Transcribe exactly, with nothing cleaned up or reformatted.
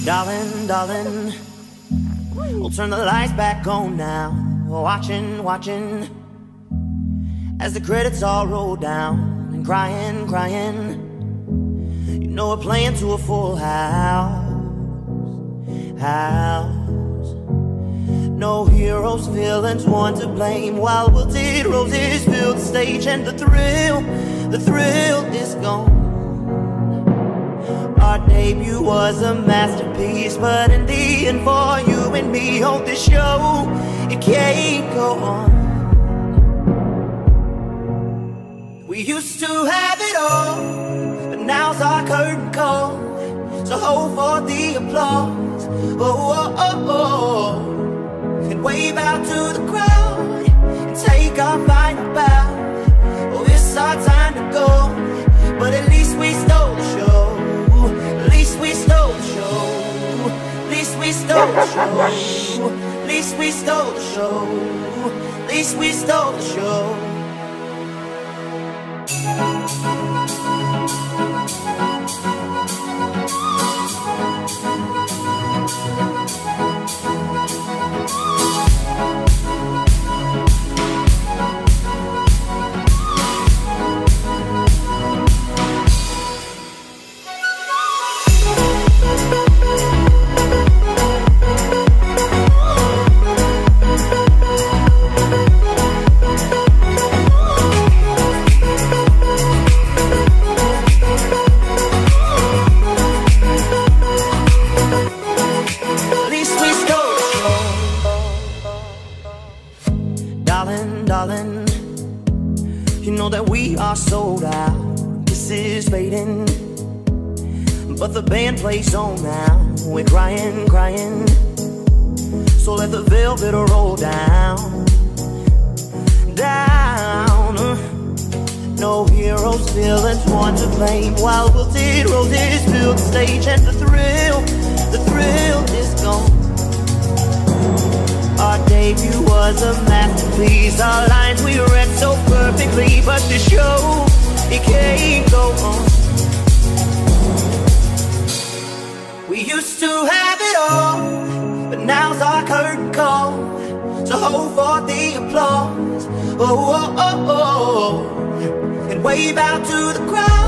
Darling, darling, we'll turn the lights back on now. Watching, watching, as the credits all roll down. And crying, crying, you know we're playing to a full house. House. No heroes, villains, one to blame. While wilted roses fill the stage, and the thrill, the thrill is gone. Our debut was a masterpiece, but in the end, for you and me on this show, it can't go on. We used to have it all, but now's our curtain call. So hold for the applause, oh, oh, oh, oh, and wave out to the crowd and take our final bow. Oh, it's our time to go, but at least we stole the show. At least we stole the show. At least we stole the show. At least we stole the show. At least we stole the show. Darling, darling, you know that we are sold out. This is fading, but the band plays on now. We're crying, crying, so let the velvet roll down, down. No heroes, villains, one to blame. While wilted roses fill the stage, and the thrill, the thrill is gone. Our debut was a masterpiece. Our lines we read so perfectly, but the show, it can't go on. We used to have it all, but now's our curtain call. So hold for the applause, oh, oh, oh, oh, and wave out to the crowd